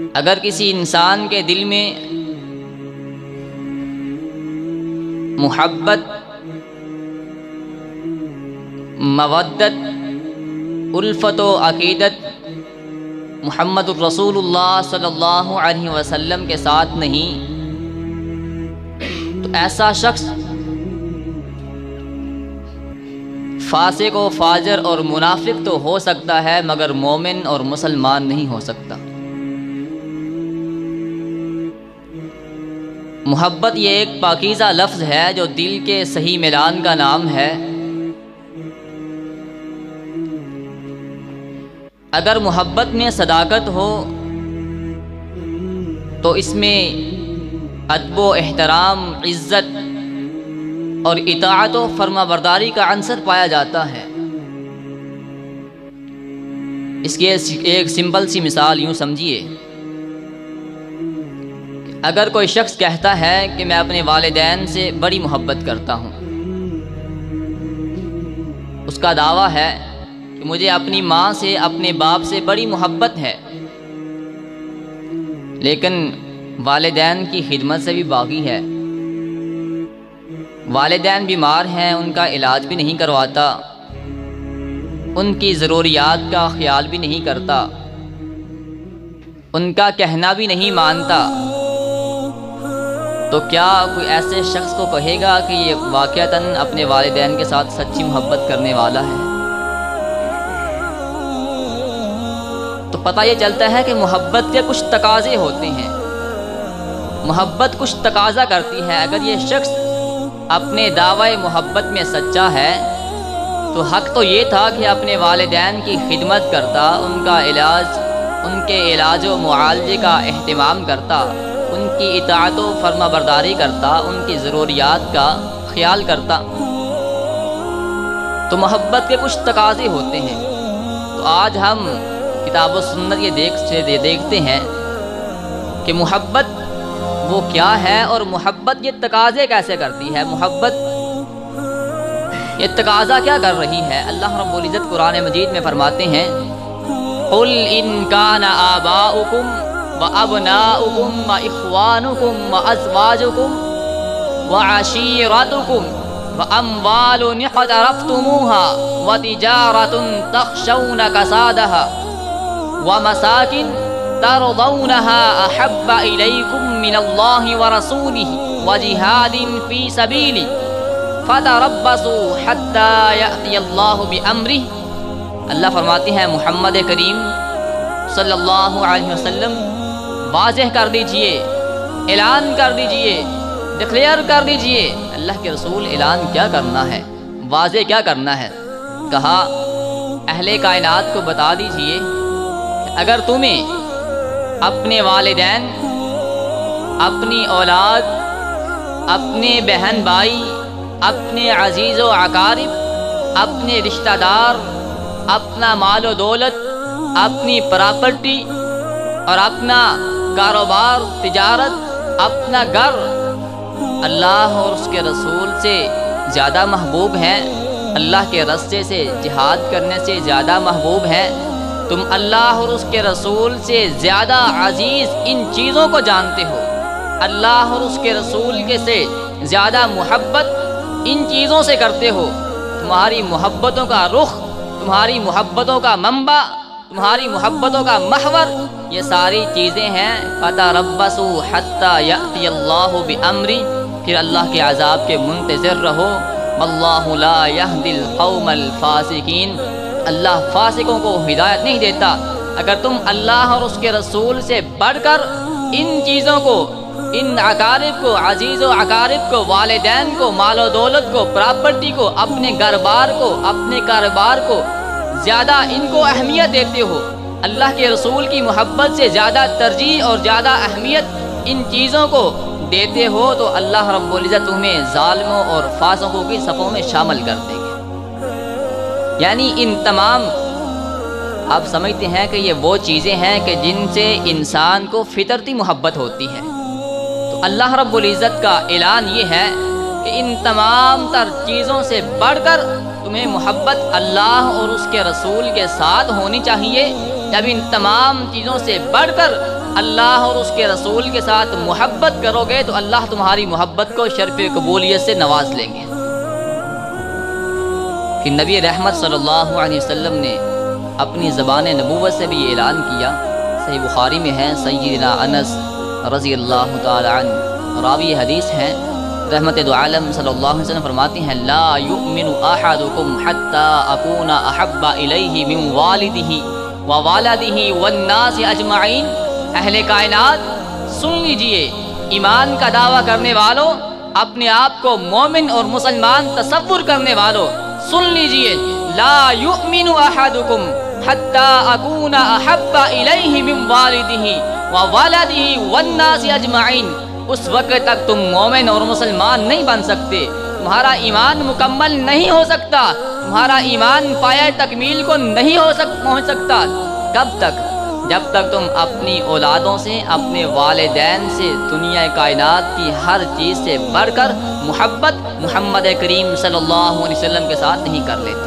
اگر کسی انسان کے دل میں محبت، مودت، الفت و عقیدت محمد الرسول اللہ صلی اللہ علیہ وسلم کے ساتھ نہیں، تو ایسا شخص فاسق و فاجر اور منافق تو ہو سکتا ہے مگر مومن اور مسلمان نہیں ہو سکتا۔ محبت یہ ایک پاکیزہ لفظ ہے جو دل کے صحیح ملان کا نام ہے۔ اگر محبت میں صداقت ہو تو اس میں ادب و احترام، عزت اور اطاعت و فرما برداری کا عنصر پایا جاتا ہے۔ اس کی ایک سمپل سی مثال یوں سمجھیے، اگر کوئی شخص کہتا ہے کہ میں اپنے والدین سے بڑی محبت کرتا ہوں، اس کا دعویٰ ہے کہ مجھے اپنی ماں سے، اپنے باپ سے بڑی محبت ہے، لیکن والدین کی خدمت سے بھی باغی ہے، والدین بیمار ہیں، ان کا علاج بھی نہیں کرواتا، ان کی ضروریات کا خیال بھی نہیں کرتا، ان کا کہنا بھی نہیں مانتا، تو کیا کوئی ایسے شخص کو کہے گا کہ یہ واقعتاً اپنے والدین کے ساتھ سچی محبت کرنے والا ہے؟ تو پتہ یہ چلتا ہے کہ محبت کے کچھ تقاضے ہوتے ہیں، محبت کچھ تقاضا کرتی ہے۔ اگر یہ شخص اپنے دعوی محبت میں سچا ہے تو حق تو یہ تھا کہ اپنے والدین کی خدمت کرتا، ان کا علاج، ان کے علاج و معالجے کا اہتمام کرتا، ان کی اطاعت و فرما برداری کرتا، ان کی ضروریات کا خیال کرتا۔ تو محبت کے کچھ تقاضے ہوتے ہیں۔ تو آج ہم کتاب و سنت یہ دیکھتے ہیں کہ محبت وہ کیا ہے اور محبت یہ تقاضے کیسے کرتی ہے، محبت یہ تقاضا کیا کر رہی ہے۔ اللہ رب العزت قرآن مجید میں فرماتے ہیں قُلْ إِنْ كَانَ آبَاؤُكُمْ وَأَبْنَاؤُكُمْ وَإِخْوَانُكُمْ وَأَزْوَاجُكُمْ وَعَشِيرَتُكُمْ وَأَمْوَالٌ اقْتَرَفْتُمُوهَا وَتِجَارَةٌ تَخْشَوْنَ كَسَادَهَا وَمَسَاكِنَ تَرْضَوْنَهَا أَحَبَّ إِلَيْكُمْ مِنَ اللَّهِ وَرَسُولِهِ وَجِهَادٍ فِي سَبِيلِهِ فَتَرَبَّصُوا حَتَّى يَأْتِيَ اللَّهُ بِأَمْرِهِ۔ اللہ فرماتے ہیں محمد کریم صلی اللہ علیہ وسلم واضح کر دیجئے، اعلان کر دیجئے، ڈکلیئر کر دیجئے۔ اللہ کے رسول اعلان کیا کرنا ہے، واضح کیا کرنا ہے؟ کہا اہل کائنات کو بتا دیجئے کہ اگر تمہیں اپنے والدین، اپنی اولاد، اپنے بہن بھائی، اپنے عزیز و اقارب، اپنے رشتہ دار، اپنا مال و دولت، اپنی پراپرٹی اور اپنا کاروبار، تجارت، اپنا گھر اللہ اور اس کے رسول سے زیادہ محبوب ہیں، اللہ کے راستے سے جہاد کرنے سے زیادہ محبوب ہیں، تم اللہ اور اس کے رسول سے زیادہ عزیز ان چیزوں کو جانتے ہو، اللہ اور اس کے رسول کے سے زیادہ محبت ان چیزوں سے کرتے ہو، تمہاری محبتوں کا رخ، تمہاری محبتوں کا منبع، تمہاری محبتوں کا محور یہ ساری چیزیں ہیں۔ فَتَرَبَّصُوا حَتَّى يَأْتِيَ اللَّهُ بِأَمْرِهِ، پھر اللہ کے عذاب کے منتظر رہو۔ وَاللَّهُ لَا يَهْدِي الْقَوْمَ الْفَاسِقِينَ، اللہ فاسقوں کو ہدایت نہیں دیتا۔ اگر تم اللہ اور اس کے رسول سے بڑھ کر ان چیزوں کو، ان اقارب کو، عزیز و اقارب کو، والدین کو، مال و دولت کو، پراپرٹی کو، اپنے گھر بار کو، اپنے کاروبار کو زیادہ ان کو اہمیت دیتے ہو، اللہ کے رسول کی محبت سے زیادہ ترجیح اور زیادہ اہمیت ان چیزوں کو دیتے ہو، تو اللہ رب العزت تمہیں ظالموں اور فاسقوں کی صفوں میں شامل کر دیں گے۔ یعنی ان تمام، آپ سمجھتے ہیں کہ یہ وہ چیزیں ہیں کہ جن سے انسان کو فطرتی محبت ہوتی ہے، تو اللہ رب العزت کا اعلان یہ ہے کہ ان تمام تر چیزوں سے بڑھ کر تمہیں محبت اللہ اور اس کے رسول کے ساتھ ہونی چاہیے۔ جب ان تمام چیزوں سے بڑھ کر اللہ اور اس کے رسول کے ساتھ محبت کرو گے تو اللہ تمہاری محبت کو شرف قبولیت سے نواز لیں گے۔ کہ نبی رحمت صلی اللہ علیہ وسلم نے اپنی زبان نبوت سے بھی اعلان کیا، صحیح بخاری میں ہے، سیدنا انس رضی اللہ تعالی عنہ راوی حدیث ہیں، رحمت دو عالم صلی اللہ علیہ وسلم فرماتی ہیں لا یؤمن احدکم حتی اکون احب الیہ من والدہ ووالدہ والناس اجمعین۔ اہل کائنات سن لیجئے، ایمان کا دعویٰ کرنے والوں، اپنے آپ کو مومن اور مسلمان تصور کرنے والوں، سن لیجئے، لا یؤمن احدکم حتی اکون احب الیہ من والدہ ووالدہ والناس اجمعین۔ اس وقت تک تم مومن اور مسلمان نہیں بن سکتے، تمہارا ایمان مکمل نہیں ہو سکتا، تمہارا ایمان پایۂ تکمیل کو نہیں پہنچ سکتا۔ کب تک؟ جب تک تم اپنی اولادوں سے، اپنے والدین سے، دنیا کائنات کی ہر چیز سے بڑھ کر محبت محمد کریم صلی اللہ علیہ وسلم کے ساتھ نہیں کر لیتے۔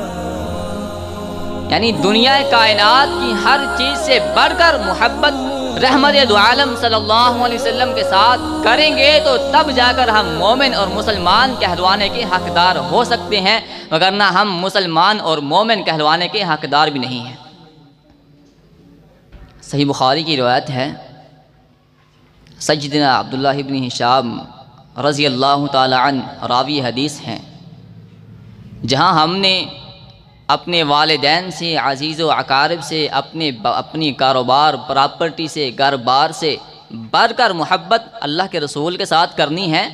یعنی دنیا کائنات کی ہر چیز سے بڑھ کر محبت رحمت دو عالم صلی اللہ علیہ وسلم کے ساتھ کریں گے تو تب جا کر ہم مومن اور مسلمان کہلوانے کے حقدار ہو سکتے ہیں، وگرنہ ہم مسلمان اور مومن کہلوانے کے حقدار بھی نہیں ہیں۔ صحیح بخاری کی روایت ہے، سیدنا عبداللہ ابن ہشام رضی اللہ تعالی عنہ راوی حدیث ہیں، جہاں ہم نے اپنے والدین سے، عزیز و اقارب سے، اپنی کاروبار پراپرٹی سے، گھر بار سے بڑھ کر محبت اللہ کے رسول کے ساتھ کرنی ہے،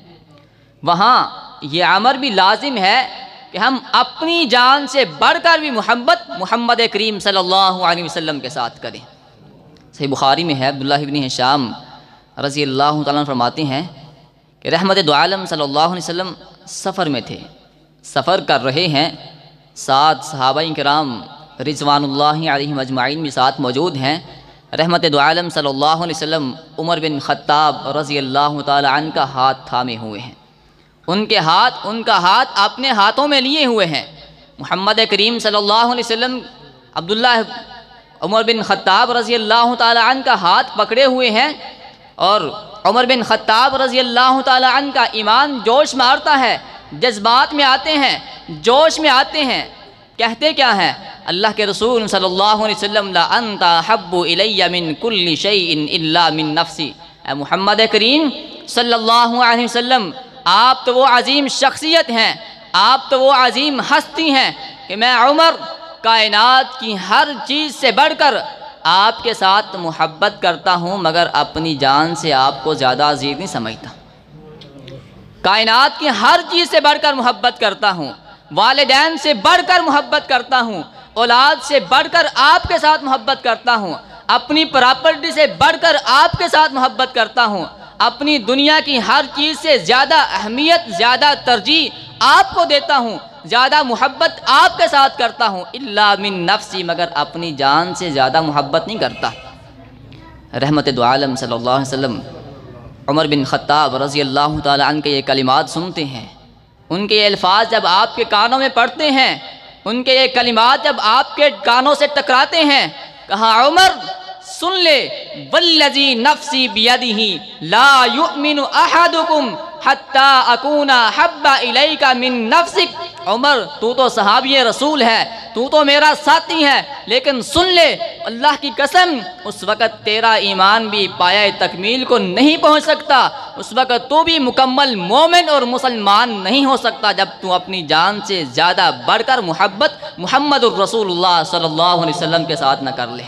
وہاں یہ امر بھی لازم ہے کہ ہم اپنی جان سے بڑھ کر بھی محبت محمد کریم صلی اللہ علیہ وسلم کے ساتھ کریں۔ صحیح بخاری میں ہے، عبداللہ ابن ہشام رضی اللہ تعالیٰ عنہ فرماتے ہیں کہ رحمت دو عالم صلی اللہ علیہ وسلم سفر میں تھے، سفر کر رہے ہیں، ساتھ صحابہ کرام رضوان اللہ علیہم اجمعین بھی ساتھ موجود ہیں۔ رحمت دو عالم صلی اللہ علیہ وسلم عمر بن خطاب رضی اللہ تعالی عنہ کا ہاتھ تھامے ہوئے ہیں، ان کا ہاتھ اپنے ہاتھوں میں لیے ہوئے ہیں۔ محمد کریم صلی اللہ علیہ وسلم عبداللہ عمر بن خطاب رضی اللہ تعالی عنہ کا ہاتھ پکڑے ہوئے ہیں، اور عمر بن خطاب رضی اللہ تعالی عنہ کا ایمان جوش مارتا ہے، جذبات میں آتے ہیں، جوش میں آتے ہیں، کہتے کیا ہیں؟ اللہ کے رسول صلی اللہ علیہ وسلم لا انت احب الی من کل شیء الا من نفسی۔ اے محمد کریم صلی اللہ علیہ وسلم، آپ تو وہ عظیم شخصیت ہیں، آپ تو وہ عظیم ہستی ہیں کہ میں عمر کائنات کی ہر چیز سے بڑھ کر آپ کے ساتھ محبت کرتا ہوں، مگر اپنی جان سے آپ کو زیادہ عزیز نہیں سمجھتا۔ کائنات کی ہر چیز سے بڑھ کر محبت کرتا ہوں، والدین سے بڑھ کر محبت کرتا ہوں، اولاد سے بڑھ کر آپ کے ساتھ محبت کرتا ہوں، اپنی پراپرٹی سے بڑھ کر آپ کے ساتھ محبت کرتا ہوں، اپنی دنیا کی ہر چیز سے زیادہ اہمیت، زیادہ ترجیح آپ کو دیتا ہوں، زیادہ محبت آپ کے ساتھ کرتا ہوں، الا من نفسی، مگر اپنی جان سے زیادہ محبت نہیں کرتا۔ رحمت دو عالم صلی اللہ علیہ وسلم عمر بن خطاب رضی اللہ تعالی عنہ کے یہ کلمات سنتے ہیں، ان کے یہ الفاظ جب آپ کے کانوں میں پڑتے ہیں، ان کے یہ کلمات جب آپ کے کانوں سے ٹکراتے ہیں، کہا عمر سن لے، والذی نفسی بیدہ لا یؤمن احدکم حتی اکون احب الیک من نفسک۔ عمر تو صحابی رسول ہے، تو میرا ساتھی ہے، لیکن سن لے، اللہ کی قسم اس وقت تیرا ایمان بھی پایۂ تکمیل کو نہیں پہنچ سکتا، اس وقت تو بھی مکمل مومن اور مسلمان نہیں ہو سکتا جب تو اپنی جان سے زیادہ بڑھ کر محبت محمد الرسول اللہ صلی اللہ علیہ وسلم کے ساتھ نہ کر لے۔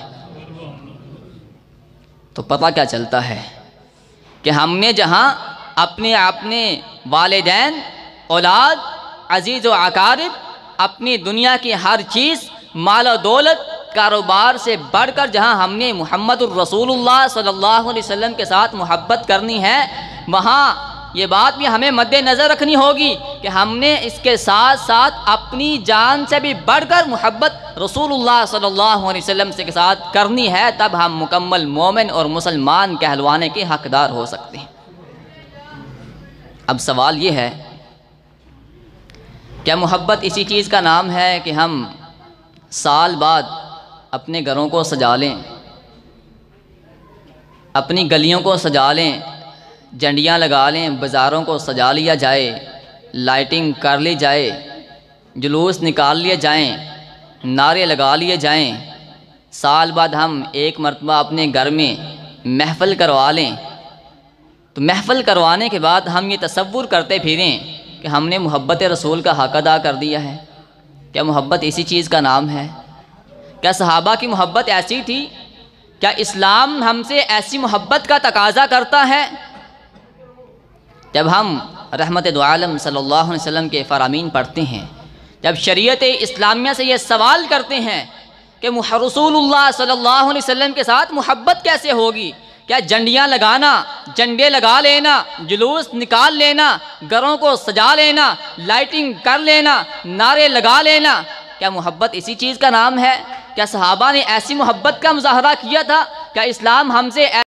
تو پتہ کیا چلتا ہے کہ ہم نے جہاں اپنے والدین، اولاد، عزیز و اقارب، اپنی دنیا کی ہر چیز، مال و دولت، کاروبار سے بڑھ کر جہاں ہم نے محمد الرسول اللہ صلی اللہ علیہ وسلم کے ساتھ محبت کرنی ہے، وہاں یہ بات بھی ہمیں مد نظر رکھنی ہوگی کہ ہم نے اس کے ساتھ ساتھ اپنی جان سے بھی بڑھ کر محبت رسول اللہ صلی اللہ علیہ وسلم کے ساتھ کرنی ہے، تب ہم مکمل مومن اور مسلمان کہلوانے کے حقدار ہو سکتے ہیں۔ اب سوال یہ ہے، کیا محبت اسی چیز کا نام ہے کہ ہم سال بعد اپنے گھروں کو سجا لیں، اپنی گلیوں کو سجا لیں، جھنڈیاں لگا لیں، بازاروں کو سجا لیا جائے، لائٹنگ کر لی جائے، جلوس نکال لیے جائیں، نعرے لگا لیے جائیں، سال بعد ہم ایک مرتبہ اپنے گھر میں محفل کروا لیں، تو محفل کروانے کے بعد ہم یہ تصور کرتے پھریں کہ ہم نے محبت رسول کا حق ادا کر دیا ہے۔ کیا محبت اسی چیز کا نام ہے؟ کیا صحابہ کی محبت ایسی تھی؟ کیا اسلام ہم سے ایسی محبت کا تقاضا کرتا ہے؟ جب ہم رحمت دو عالم صلی اللہ علیہ وسلم کے فرامین پڑھتے ہیں، جب شریعت اسلامیہ سے یہ سوال کرتے ہیں کہ رسول اللہ صلی اللہ علیہ وسلم کے ساتھ محبت کیسے ہوگی؟ کیا جھنڈیاں لگانا، جھنڈے لگا لینا، جلوس نکال لینا، گھروں کو سجا لینا، لائٹنگ کر لینا، نعرے لگا لینا، کیا محبت اسی چیز کا نام ہے؟ کیا صحابہ نے ایسی محبت کا مظاہرہ کیا تھا؟ کیا اسلام ہم سے